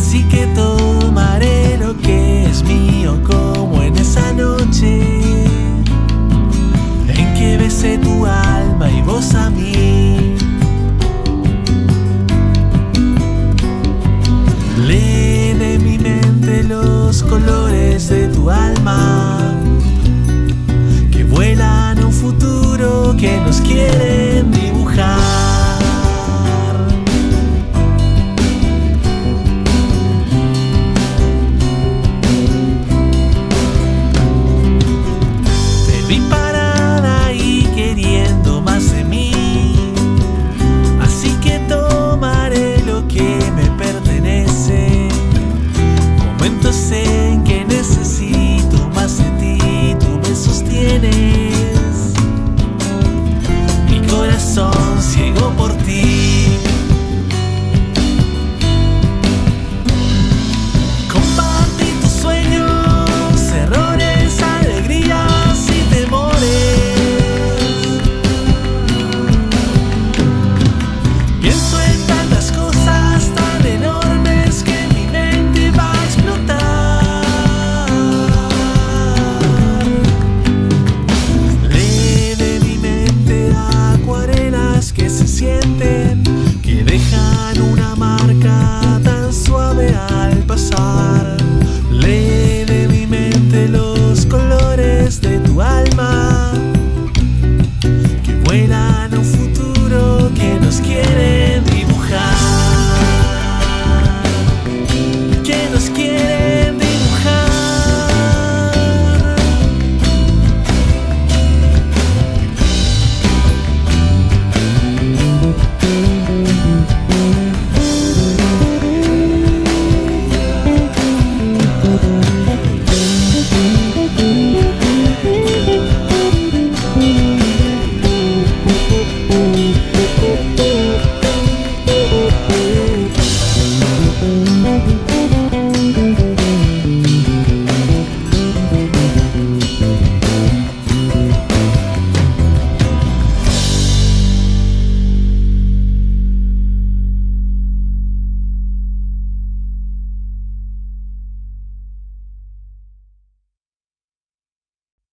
Así que tomaré lo que es mío, como en esa noche en que besé tu alma y vos a mí. Lee de mi mente los colores de tu alma, que vuelan a un futuro que nos quieren